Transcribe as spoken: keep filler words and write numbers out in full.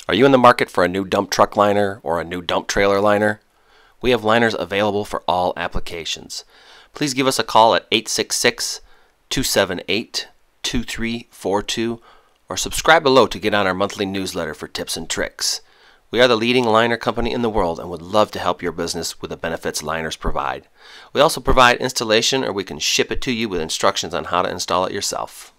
Are you in the market for a new dump truck liner or a new dump trailer liner? We have liners available for all applications. Please give us a call at eight six six, two seven eight, two three four two or subscribe below to get on our monthly newsletter for tips and tricks. We are the leading liner company in the world and would love to help your business with the benefits liners provide. We also provide installation, or we can ship it to you with instructions on how to install it yourself.